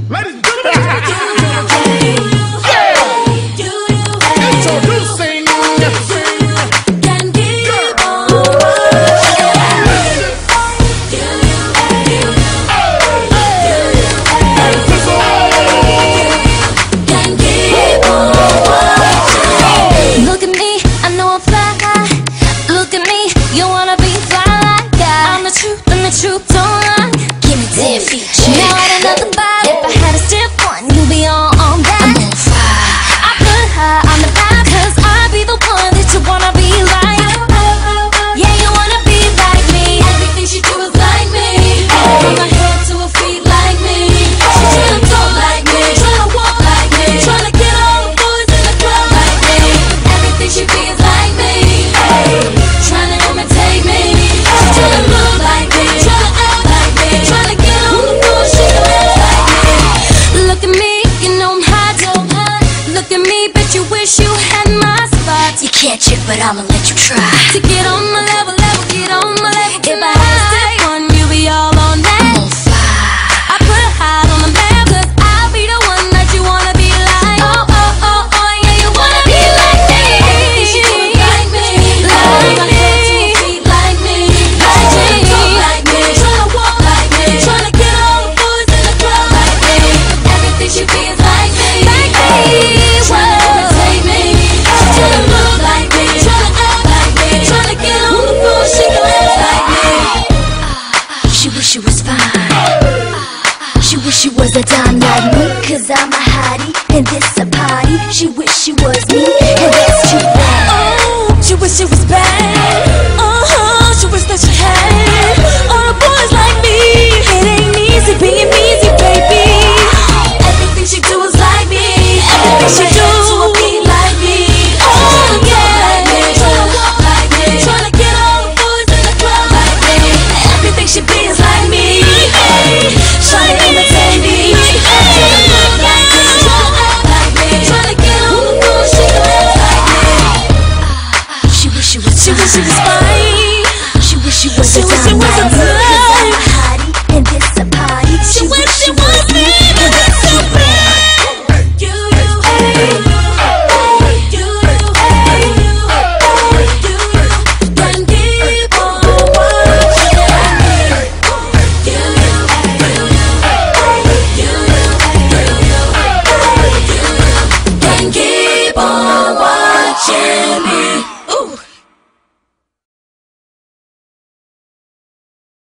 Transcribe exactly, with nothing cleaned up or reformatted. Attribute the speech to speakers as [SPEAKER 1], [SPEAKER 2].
[SPEAKER 1] Ladies and gentlemen, yeah, introducing
[SPEAKER 2] Can keep on Can keep on. Look at me, I know I'm fly. Look at me, you wanna be fly like that. I'm the truth and the truth don't lie. Give me ten feet. Now I don't nothing but if I had a stiff one, you'll be on on that. I'm on fire. I put her on the back, cause I be the one that you wanna be like. Yeah, you wanna be like me. Everything she do is like me. From her head to her feet like me. She tryna talk like me, tryna walk like me, tryna get all the boys in the club like me. Everything she be is like me, tryna imitate me. She tryna look like me, tryna act like me, tryna get all the boys she lives like me. Look at me, you know I'm hot, don't hot. Look at me, bet you wish you had my spot. You can't chick, but I'ma let you try to get on my level, level, get on my level. If I had a stiff one, you be all on that. I'm on fire. I put a hot on the map, cause I'll be the one that you wanna be like. Oh, oh, oh, oh, yeah, you wanna be like me. Everything she do is like me, like my head to her feet like me, like me, talk like me, tryna walk like me, tryna get all the boys in the club like me. Everything she be is like me, like me, tryna imitate me. She tryna look like me, tryna act like me, tryna get all the boys she lives like me. She wish she was fine. She wish she was a dime like me, cause I'm a